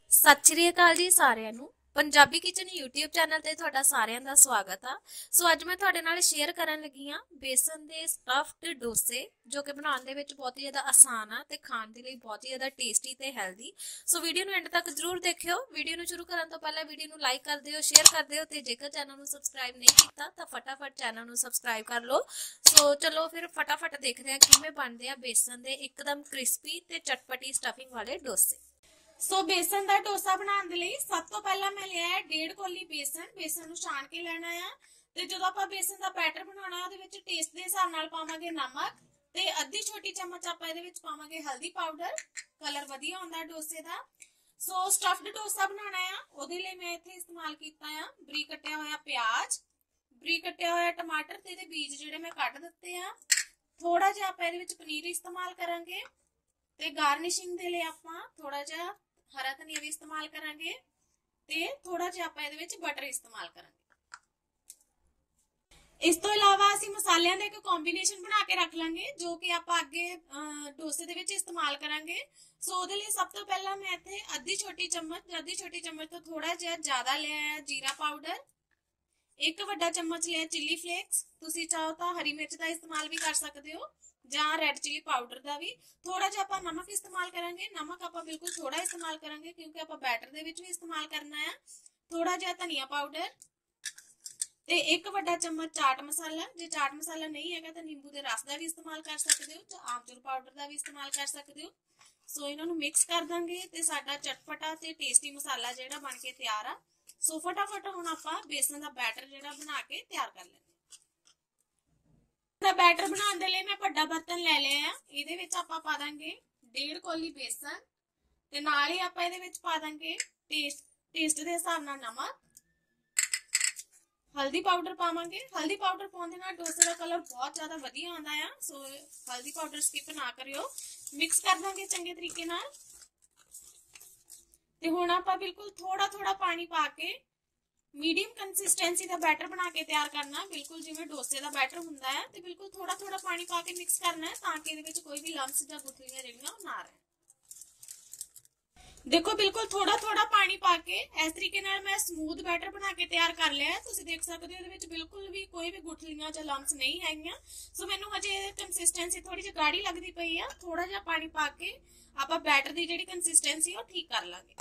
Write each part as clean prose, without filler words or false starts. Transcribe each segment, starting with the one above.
सत श्री अकाल जी सारिਆਂ ਨੂੰ पंजाबी किचन यूट्यूब चैनल ਤੇ ਤੁਹਾਡਾ ਸਾਰਿਆਂ ਦਾ ਸਵਾਗਤ ਆ। ਸੋ ਅੱਜ ਮੈਂ ਤੁਹਾਡੇ ਨਾਲ ਸ਼ੇਅਰ ਕਰਨ ਲੱਗੀ ਆ ਬੇਸਨ ਦੇ ਸਟਫਡ ਡੋਸੇ ਜੋ ਕਿ ਬਣਾਉਣ ਦੇ ਵਿੱਚ ਬਹੁਤ ਹੀ ਜ਼ਿਆਦਾ ਆਸਾਨ ਆ ਤੇ ਖਾਣ ਦੇ ਲਈ ਬਹੁਤ ਹੀ ਜ਼ਿਆਦਾ ਟੇਸਟੀ ਤੇ ਹੈਲਦੀ। ਸੋ ਵੀਡੀਓ ਨੂੰ ਐਂਡ ਤੱਕ ਜ਼ਰੂਰ ਦੇਖਿਓ। ਵੀਡੀਓ ਨੂੰ ਸ਼ੁਰੂ ਕਰਨ ਤੋਂ ਪਹਿਲਾਂ ਵੀਡੀਓ ਨੂੰ ਲਾਈਕ ਕਰ ਦਿਓ, ਸ਼ੇਅਰ ਕਰ ਦਿਓ ਤੇ ਜੇਕਰ ਚੈਨਲ ਨੂੰ ਸਬਸਕ੍ਰਾਈਬ ਨਹੀਂ ਕੀਤਾ ਤਾਂ ਫਟਾਫਟ ਚੈਨਲ ਨੂੰ ਸਬਸਕ੍ਰਾਈਬ ਕਰ ਲਓ। ਸੋ ਚਲੋ ਫਿਰ ਫਟਾਫਟ ਦੇਖਦੇ ਆ ਕਿਵੇਂ ਬਣਦੇ ਆ ਬੇਸਨ ਦੇ ਇੱਕਦਮ ਕ੍ਰਿਸਪੀ ਤੇ ਚਟਪਟੀ ਸਟਫਿੰਗ ਵਾਲੇ ਡੋਸੇ। सो बेसन का डोसा बनाने के लिए सब तो पहला मैं लिया है 1.5 कौली बेसन छान के लेना है। ते जो आप बेसन का बैटर बनाना है टेस्ट के हिसाब नाल पावांगे नमक ते अद्धी छोटी चम्मच आप पावांगे हल्दी पाउडर, कलर वधिया होंदा डोसे का। सो स्टफ्ड डोसा बनाना है ओदे लिए मैं इत्थे इस्तेमाल कीता है बरीक कट्टिया होया प्याज, बरीक कट्टिया होया टमाटर ते इहदे बीज जिहड़े मैं कट दित्ते हैं। थोड़ा जिहा आपां इहदे विच पनीर इस्तेमाल करांगे ते गार्निशिंग दे लिए आपां थोड़ा जिहा हरा धनिया भी इस्तेमाल करांगे ते थोड़ा जिहा आपां इहदे विच बटर इस्तेमाल करांगे। इस तो इलावा असीं मसालियां दा इक कॉम्बिनेशन बना के रख लांगे जो कि आपां अगे डोसे दे विच इस्तेमाल करांगे। सो ओहदे लई सब तो पहला मैं इत्थे आधी छोटी चम्मच तो थोड़ा जिहा ज्यादा लिया है जीरा पाउडर, एक वड्डा चम्मच लिया चिली फ्लेक्स, तुसीं चाहो तां हरी मिर्च दा इस्तेमाल भी कर सकदे हो ਜਾਂ रेड चिली पाउडर का भी। थोड़ा जिहा आपां नमक इस्तेमाल करांगे, नमक आपां बिल्कुल थोड़ा इस्तेमाल करांगे क्योंकि आपां बैटर दे विच भी इस्तेमाल करना है। थोड़ा जिहा धनिया पाउडर ते एक वड्डा चम्मच चाट मसाला, जे चाट मसाला नहीं हैगा तां नींबू दे रस दा भी इस्तेमाल कर सकदे हो जां आमचूर पाउडर दा भी इस्तेमाल कर सकदे हो। सो इन्हां नूं मिक्स कर दांगे ते साडा चटपटा ते टेस्टी मसाला जिहड़ा बन के तैयार आ। सो फटाफट हुण आपां बेसन दा बैटर जिहड़ा बना के तैयार कर लैंदे। बैटर बनाने के लिए मैं बड़ा बर्तन ले लिया है। इहदे विच आपां पा देंगे 1.5 कौली बेसन ते नाल ही आपां इहदे विच पा देंगे टेस्ट दे हिसाब नाल नमक, हल्दी पाउडर पावांगे। हल्दी पाउडर पाउण दे नाल डोसे दा कलर बहुत ज्यादा वधिया आउंदा है। सो हल्दी पाउडर स्किप ना करियो। मिक्स कर देंगे चंगे तरीके नाल ते हुण आपां बिल्कुल थोड़ा थोड़ा पानी पा के मीडियम कंसिस्टेंसी का बैटर बना के तैयार करना, बिल्कुल जिवें डोसे का बैटर हुंदा है ते बिल्कुल थोड़ा थोड़ा पानी पा के मिक्स करना है ताकि इहदे विच कोई भी लम्स जां गुठलियां जिहड़ियां ना रहन। देखो बिल्कुल थोड़ा थोड़ा पानी पा के इस तरीके नाल मैं स्मूथ बैटर बना के तैयार कर लिया है। तुसीं देख सकदे हो इहदे विच बिल्कुल भी कोई भी गुठलियां जां लम्स नहीं हैगियां। सो मैनूं हजे कंसिस्टेंसी थोड़ी जी गाढ़ी लगदी पई है। थोड़ा जिहा पानी पा के आपां बैटर दी जिहड़ी कंसिस्टेंसी है ठीक कर लांगे।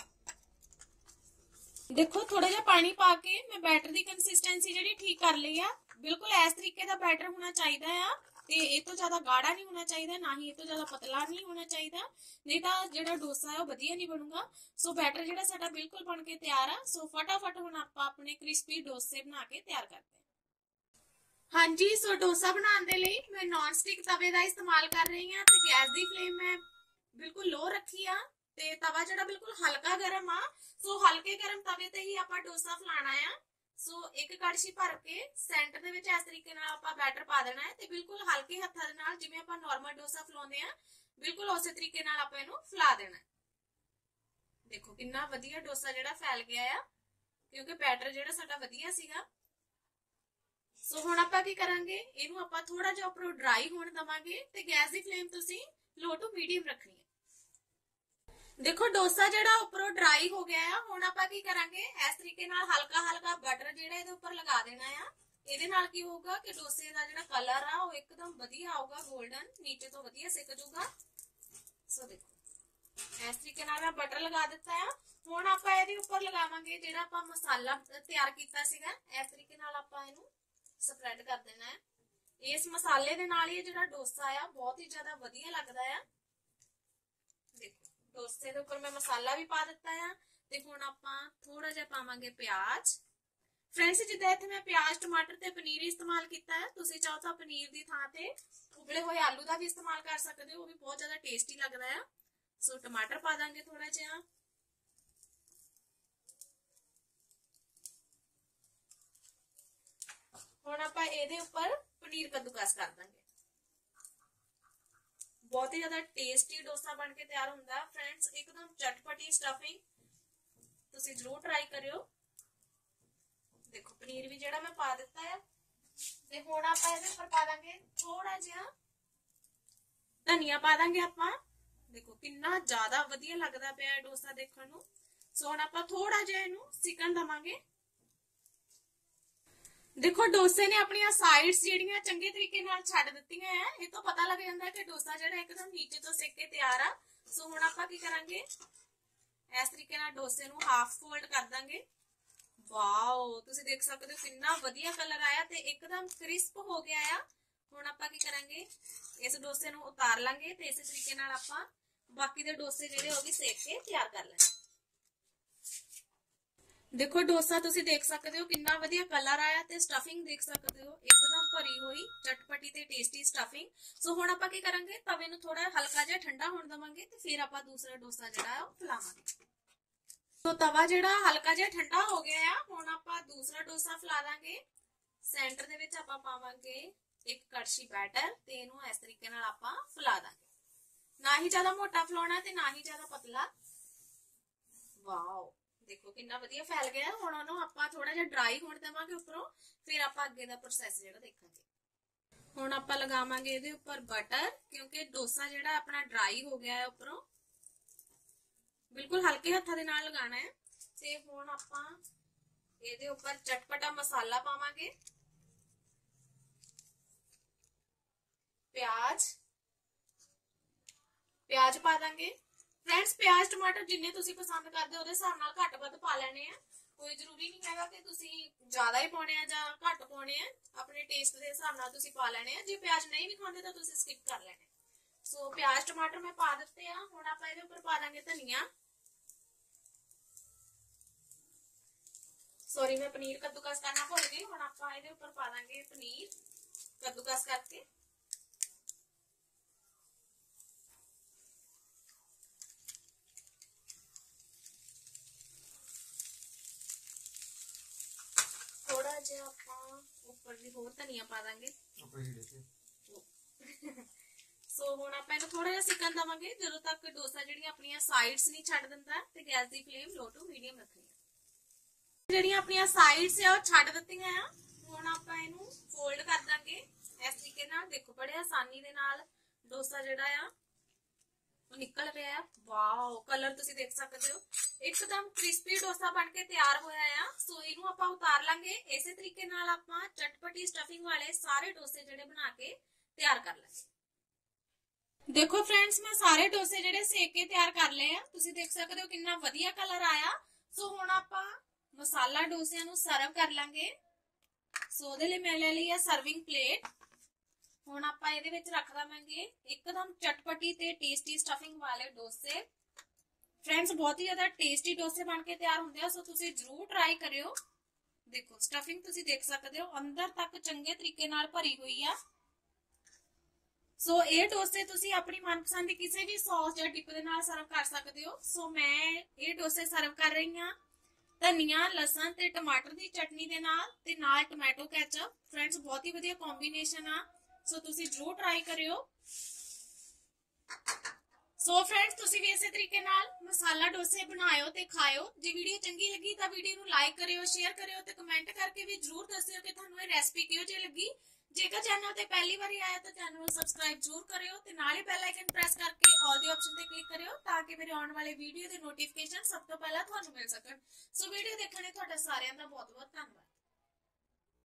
देखो थोड़ा जिहा पानी पा के मैं बैटर की कंसिस्टेंसी जी ठीक कर ली है। बिल्कुल इस तरीके का बैटर होना चाहिए है ते ये तो ज्यादा गाढ़ा नहीं होना चाहिए, ना ही ये तो ज्यादा पतला नहीं होना चाहिए, नहीं तो जो डोसा है वो वधिया नहीं बनूगा। सो बैटर जो साडा बिल्कुल बन के तैयार है। सो फटाफट हुण आपां अपने क्रिस्पी डोसे बना के तैयार करते हैं। हाँ जी, सो डोसा बनाने के लिए मैं नॉन स्टिक तवे का इस्तेमाल कर रही हूँ। गैस की फ्लेम मैं बिल्कुल लो रखी आ ते तवा जड़ा बिल्कुल हल्का गर्म आ। सो हल्के गर्म तवे ते ही आपां डोसा फैलाना है। सो एक कड़छी भर के सेंटर दे विच इस तरीके नाल आपां बैटर पा देना है ते बिल्कुल हल्के हत्थां दे नाल जिवें आपां नॉर्मल डोसा फैलाउंदे आ बिल्कुल उस तरीके नाल आपां इहनूं फैला देना है। देखो कितना वधिया डोसा जिहड़ा फैल गया है क्योंकि बैटर जिहड़ा साडा वधिया सीगा। सो हुण आपां की करांगे, इहनूं आपां थोड़ा जिहा उपरों ड्राई होण दवांगे ते गैस दी फ्लेम तुसीं लो टू मीडियम रखनी है। देखो डोसा जिहड़ा उपरों ड्राई हो गया है। हुण आपां की करांगे, इस तरीके नाल हल्का हल्का बटर जिहड़ा इहदे उपर लगा देना है। इहदे नाल की होगा कि डोसे दा जिहड़ा कलर आ वो एकदम वधिया आऊगा, गोल्डन नीचे तो वधिया सिक जूगा। सो देखो इस तरीके नाल मैं बटर लगा दिता है। हुण आपां इहदे उपर लगावांगे जिहड़ा आपां मसाला तैयार कीता सीगा। इस तरीके नाल आपां इहनूं स्प्रेड कर देना है। इस मसाले दे नाल ही जिहड़ा डोसा आ बहुत ही ज्यादा वधिया लगदा है। देखो डोसे दे उपर मैं मसाला भी पा दिता है ते हुण आपां थोड़ा जिहा पावांगे प्याज। फ्रेंड्स जिद्दां इत्थे मैं प्याज टमाटर ते पनीर इस्तेमाल कीता है, तुसीं चाहो तां पनीर दी थां ते उबले होए आलू दा भी इस्तेमाल कर सकदे हो, वो भी बहुत ज्यादा टेस्टी लगदा है। सो टमाटर पा दांगे थोड़ा जिहा, हुण आपां इहदे उपर पनीर कद्दूकस कर दांगे। बहुत ही ज्यादा टेस्टी डोसा बन के तैयार होंदा फ्रेंड्स, एकदम चटपटी स्टफिंग, तुसी जरूर ट्राई करियो। देखो पनीर भी जेड़ा मैं पा दिता है ते हुण आपां इहदे उपर पा दांगे थोड़ा जिहा धनिया पा दांगे आपां। देखो कितना ज्यादा वधिया लगदा पिया डोसा देखण नूं। सो हुण आपां थोड़ा जिहा इहनूं सिकण दवांगे। देखो डोसे ने अपनी साइड्स ਜਿਹੜੀਆਂ ਚੰਗੇ ਤਰੀਕੇ ਨਾਲ ਛੱਡ ਦਿੱਤੀਆਂ ਹੈ। ਇਹ ਤੋਂ ਪਤਾ ਲੱਗ ਜਾਂਦਾ ਹੈ ਕਿ ਡੋਸਾ ਜਿਹੜਾ ਇੱਕਦਮ ਨੀਚੇ ਤੋਂ ਸੇਕ ਕੇ ਤਿਆਰ ਆ। ਸੋ ਹੁਣ ਆਪਾਂ ਕੀ ਕਰਾਂਗੇ, ਇਸ ਤਰੀਕੇ ਨਾਲ ਡੋਸੇ ਨੂੰ ਹਾਫ ਫੋਲਡ ਕਰ ਦਾਂਗੇ। ਵਾਓ, ਤੁਸੀਂ ਦੇਖ ਸਕਦੇ ਹੋ ਕਿੰਨਾ ਵਧੀਆ ਕਲਰ ਆਇਆ ਤੇ ਇੱਕਦਮ ਕ੍ਰਿਸਪ ਹੋ ਗਿਆ ਆ। ਹੁਣ ਆਪਾਂ ਕੀ ਕਰਾਂਗੇ, ਇਸ ਡੋਸੇ ਨੂੰ ਉਤਾਰ ਲਾਂਗੇ ਤੇ ਇਸੇ ਤਰੀਕੇ ਨਾਲ ਆਪਾਂ ਬਾਕੀ ਦੇ ਡੋਸੇ ਜਿਹੜੇ ਉਹ ਵੀ ਸੇਕ ਕੇ ਤਿਆਰ ਕਰ ਲੈਣੇ। देखो डोसा तुसी देख सकते हो कितना वधिया कलर आया ते स्टफिंग देख सकते हो एकदम भरी हुई चटपटी ते टेस्टी स्टफिंग। सो हुण आपां की करांगे, तवे नूं थोड़ा हल्का जिहा ठंडा होण देवांगे ते फिर आपां दूसरा डोसा जिहड़ा है ओह फैलावांगे। तो तवा जिहड़ा हल्का जिहा ठंडा हो गया है। हुण आपां दूसरा डोसा फैला दांगे। सेंटर दे विच आपां पावांगे एक कड़छी बैटर ते इहनूं इस तरीके नाल आपां फैला दांगे। ना ही ज्यादा मोटा फैलाउणा ते ना ही ज्यादा पतला। वाओ, देखो कितना वधिया फैल गया। हुण ओनू आपां थोड़ा जिहा ड्राई होण देवांगे उपरों, फिर आपां अगे दा प्रोसैस जिहड़ा देखांगे। हुण आपां लगावांगे इहदे उपर बटर, क्योंकि डोसा जिहड़ा अपना ड्राई हो गया है उपरों। बिल्कुल हल्के हत्थां दे नाल लगाना है। ते हुण आपां इहदे उपर चटपटा मसाला पावांगे, प्याज पा दांगे। फ्रेंड्स प्याज टमाटर जिन्ने तुसी पसंद करदे हो उहदे हिसाब नाल घट वध पा लेने आ। कोई जरूरी नहीं हैगा कि तुसी ज्यादा ही पाने आ जां घट पाने आ, अपने टेस्ट दे हिसाब नाल तुसी पा लेने आ। जे प्याज नहीं भी खांदे तां तुसी स्किप कर लेने। सो प्याज टमाटर मैं पा दित्ते आ। हुण आपां इहदे उपर पा दांगे धनिया। सॉरी मैं पनीर कद्दूकस करना भुल गई। हुण आपां इहदे उपर पा दांगे पनीर कद्दूकस करके। थोड़ा जिहा आपां उपर भी होर धनिया पा दांगे। सो हुण आपां इहनूं थोड़ा जिहा सिकण देवांगे जदों तक डोसा जिहड़ियां अपनियां साइड्स नहीं छड्ड दिंदा। ते गैस दी फ्लेम लो टू मीडियम रखनी है। जिहड़ियां अपनियां साइड्स आ ओह छड्ड दित्तियां आ। हुण आपां इहनूं फोल्ड कर दांगे इस तरीके नाल। देखो बड़े आसानी दे नाल डोसा जिहड़ा आ ਉਹ ਨਿਕਲ ਰਿਹਾ ਹੈ। ਵਾਓ, ਕਲਰ ਤੁਸੀਂ ਦੇਖ ਸਕਦੇ ਹੋ ਇੱਕਦਮ ਕ੍ਰਿਸਪੀ ਡੋਸਾ ਬਣ ਕੇ ਤਿਆਰ ਹੋਇਆ ਆ। ਸੋ ਇਹਨੂੰ ਆਪਾਂ ਉਤਾਰ ਲਾਂਗੇ। ਇਸੇ ਤਰੀਕੇ ਨਾਲ ਆਪਾਂ ਚਟਪਟੀ ਸਟਫਿੰਗ ਵਾਲੇ ਸਾਰੇ ਡੋਸੇ ਜਿਹੜੇ ਬਣਾ ਕੇ ਤਿਆਰ ਕਰ ਲਾਂਗੇ। ਦੇਖੋ ਫਰੈਂਡਸ ਮੈਂ ਸਾਰੇ ਡੋਸੇ ਜਿਹੜੇ ਸੇਕ ਕੇ ਤਿਆਰ ਕਰ ਲਏ ਆ। ਤੁਸੀਂ ਦੇਖ ਸਕਦੇ ਹੋ ਕਿੰਨਾ ਵਧੀਆ ਕਲਰ ਆਇਆ। ਸੋ ਹੁਣ ਆਪਾਂ ਮਸਾਲਾ ਡੋਸਿਆਂ ਨੂੰ ਸਰਵ ਕਰ ਲਾਂਗੇ। ਸੋ ਉਹਦੇ ਲਈ ਮੈਂ ਲੈ ਲਈ ਆ ਸਰਵਿੰਗ ਪਲੇਟ। ਹੁਣ ਆਪਾਂ ਇਹਦੇ ਵਿੱਚ ਰੱਖ ਦਵਾਂਗੇ ਇੱਕਦਮ ਚਟਪਟੀ ਤੇ ਟੇਸਟੀ ਸਟਫਿੰਗ ਵਾਲੇ ਡੋਸੇ। ਫਰੈਂਡਸ ਬਹੁਤ ਹੀ ਜ਼ਿਆਦਾ ਟੇਸਟੀ ਡੋਸੇ ਬਣ ਕੇ ਤਿਆਰ ਹੁੰਦੇ ਆ। ਸੋ ਤੁਸੀਂ ਜਰੂਰ ਟਰਾਈ ਕਰਿਓ। ਦੇਖੋ ਸਟਫਿੰਗ ਤੁਸੀਂ ਦੇਖ ਸਕਦੇ ਹੋ ਅੰਦਰ ਤੱਕ ਚੰਗੇ ਤਰੀਕੇ ਨਾਲ ਭਰੀ ਹੋਈ ਆ। ਸੋ ਇਹ ਡੋਸੇ ਤੁਸੀਂ ਆਪਣੀ ਮਨਪਸੰਦ ਦੀ ਕਿਸੇ ਵੀ ਸੌਸ ਜਾਂ ਡਿਪ ਦੇ ਨਾਲ ਸਰਵ ਕਰ ਸਕਦੇ ਹੋ। ਸੋ ਮੈਂ ਇਹ ਡੋਸੇ ਸਰਵ ਕਰ ਰਹੀ ਹਾਂ ਧਨੀਆ ਲਸਣ ਤੇ ਟਮਾਟਰ ਦੀ ਚਟਨੀ ਦੇ ਨਾਲ ਤੇ ਨਾਲ ਟੋਮੈਟੋ ਕੈਚਅਪ। ਫਰੈਂਡਸ ਬਹੁਤ ਹੀ ਵਧੀਆ ਕੰਬੀਨੇਸ਼ਨ ਆ। सो तुसी जरूर ट्राई करियो। सो फ्रेंड्स तुसी भी इसे तरीके नाल मसाला डोसे बनायो ते खायो। जे वीडियो चंगी लगी तां वीडियो नू लाइक करियो, शेयर करियो ते कमेंट करके भी जरूर दस्सियो कि तुहानू ये रेसिपी किहो जी लगी। जेकर चैनल ते पहली बार आया तो चैनल नू सबसक्राइब जरूर करियो ते नाल ही बेल आइकन प्रेस करके ऑल दी ऑप्शन ते क्लिक करियो ताकि मेरे आने वाले वीडियो दे नोटिफिकेशन सब तो पहला तुहानू मिल सकण। सो वीडियो देखने तुहाडा सारिआं दा बहुत बहुत धन्नवाद।